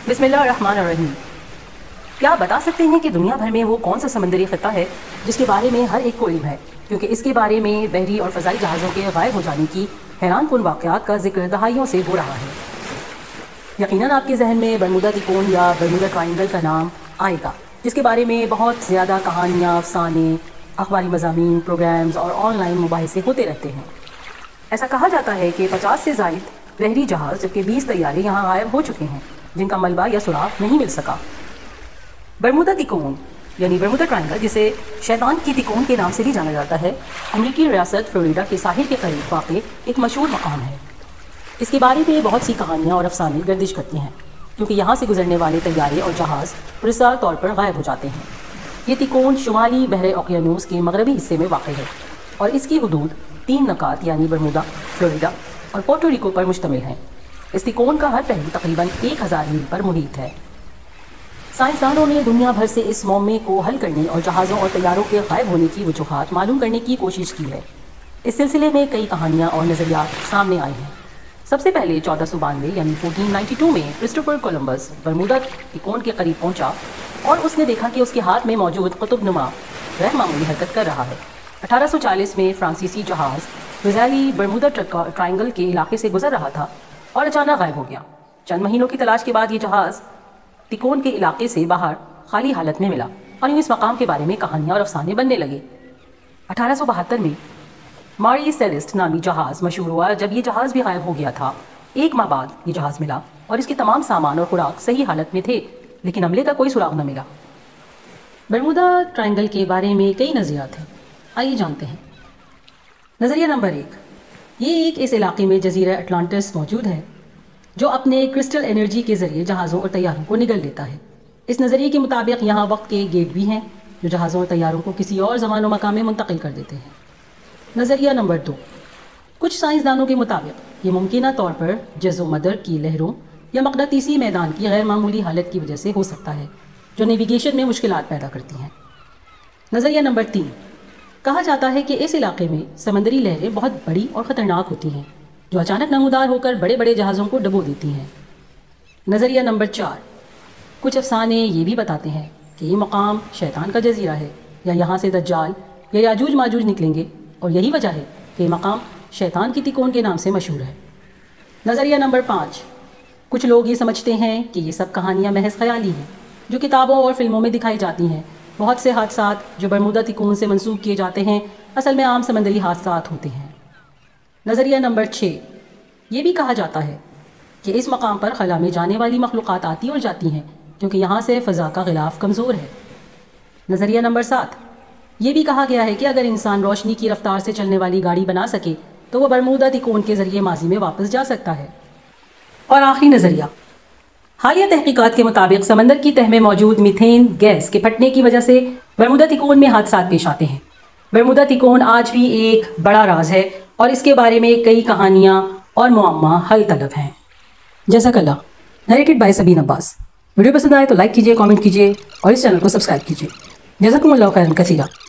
बिस्मिल्लाहिर्रहमानिर्रहीम। क्या आप बता सकते हैं कि दुनिया भर में वो कौन सा समंदरी खिता है जिसके बारे में हर एक को इल्म है, क्योंकि इसके बारे में बहरी और फ़ज़ाई जहाज़ों के गायब हो जाने की हैरानकुन वाक़यात का जिक्र दहाइयों से हो रहा है। यकीनन आपके जहन में बरमूदा त्रिकोण या बरमूदा ट्रायंगल का नाम आएगा, जिसके बारे में बहुत ज़्यादा कहानियाँ, अफसाने, अखबारी मज़ामीन, प्रोग्राम्स और ऑनलाइन मुबाहिसे होते रहते हैं। ऐसा कहा जाता है कि 50 से ज़ायद बहरी जहाज़ जबकि 20 तैयारे यहाँ गायब हो चुके हैं, जिनका मलबा या सुराग नहीं मिल सका। बरमूदा त्रिकोण यानी बरमूदा ट्रायंगल, जिसे शैतान की त्रिकोण के नाम से भी जाना जाता है, अमेरिकी रियासत फ्लोरिडा के साहिल के करीब वाक़ एक मशहूर मकाम है। इसके बारे में बहुत सी कहानियाँ और अफसाने गर्दिश करती हैं, क्योंकि यहाँ से गुजरने वाले तैयारे और जहाज़ पुरस्कार तौर पर गायब हो जाते हैं। ये त्रिकोण शुमाली बहरे ओकियानूस के मगरबी हिस्से में वाक़ है और इसकी हदूद 3 नकात यानी बरमूदा, फ्लोरिडा और पोर्टो रिको पर मुश्तमिल है। इस त्रिकोण का हर पहलू तकरीबन 1000 मील पर मुहित है। साइंसदानों ने दुनिया भर से इस मौमे को हल करने और जहाज़ों और तैयारों के गायब होने की वजूहात मालूम करने की कोशिश की है। इस सिलसिले में कई कहानियाँ और नज़रियात सामने आए हैं। सबसे पहले 1492 यानी 1492 में क्रिस्टोफर कोलंबस बरमूदा त्रिकोण के करीब पहुंचा और उसने देखा कि उसके हाथ में मौजूद कुतुबनुमा गैर मामूली हरकत कर रहा है। 1840 में फ्रांसीसी जहाज़ रोज़ैली बरमूदा ट्रायंगल के इलाके से गुजर रहा था और अचानक गायब हो गया। चंद महीनों की तलाश के बाद ये जहाज़ त्रिकोण के इलाके से बाहर खाली हालत में मिला और यूँ इस मकाम के बारे में कहानियाँ और अफसाने बनने लगे। 1872 में मारी सेलेस्ट नामी जहाज़ मशहूर हुआ। जब ये जहाज़ भी गायब हो गया था, 1 माह बाद ये जहाज़ मिला और इसके तमाम सामान और खुराक सही हालत में थे, लेकिन अमले का कोई सुराग न मिला। बरमूदा ट्रायंगल के बारे में कई नज़रियात हैं, आइए जानते हैं। नज़रिया नंबर 1, ये एक इस इलाके में जजीरा अटलांटिस मौजूद है जो अपने क्रिस्टल एनर्जी के ज़रिए जहाज़ों और तैयारों को निगल लेता है। इस नज़रिए के मुताबिक यहाँ वक्त के गेट भी हैं जो जहाज़ों और तैयारों को किसी और ज़मान व मकाम में मुंतकिल कर देते हैं। नज़रिया नंबर 2, कुछ साइंसदानों के मुताबिक ये मुमकिना तौर पर जज़ो मदर की लहरों या मक़नातीसी मैदान की गैर मामूली हालत की वजह से हो सकता है, जो नेविगेशन में मुश्किलात पैदा करती हैं। नज़रिया नंबर 3, कहा जाता है कि इस इलाके में समंदरी लहरें बहुत बड़ी और ख़तरनाक होती हैं, जो अचानक नमूदार होकर बड़े बड़े जहाज़ों को डुबो देती हैं। नज़रिया नंबर 4, कुछ अफसाने ये भी बताते हैं कि ये मकाम शैतान का जजीरा है या यहाँ से दज्जाल या याजूज माजूज निकलेंगे और यही वजह है कि ये मकाम शैतान की त्रिकोण के नाम से मशहूर है। नज़रिया नंबर 5, कुछ लोग ये समझते हैं कि ये सब कहानियाँ महज ख़याली हैं जो किताबों और फिल्मों में दिखाई जाती हैं। बहुत से हादसात जो बरमूदा त्रिकोण से मंसूब किए जाते हैं असल में आम समंदरी हादसात होते हैं। नज़रिया नंबर 6, ये भी कहा जाता है कि इस मकाम पर खला में जाने वाली मखलूक़ात आती और जाती हैं, क्योंकि यहाँ से फ़ज़ा का ग़िलाफ़ कमज़ोर है। नज़रिया नंबर 7, ये भी कहा गया है कि अगर इंसान रोशनी की रफ्तार से चलने वाली गाड़ी बना सके तो वह बरमूदा त्रिकोण के ज़रिए माजी में वापस जा सकता है। और आखिरी नज़रिया, हालिया तहकीकात के मुताबिक समंदर की तह में मौजूद मीथेन गैस के फटने की वजह से बरमूदा त्रिकोण में हादसात पेश आते हैं। बरमूदा त्रिकोण आज भी एक बड़ा राज है और इसके बारे में कई कहानियाँ और मुअम्मा हल तलब हैं। जज़ाकल्लाह। Narrated by Sabeen Abbas. Video पसंद आए तो लाइक कीजिए, कमेंट कीजिए और इस चैनल को सब्सक्राइब कीजिए। जज़ाकुमुल्लाहु खैरन कसीरा।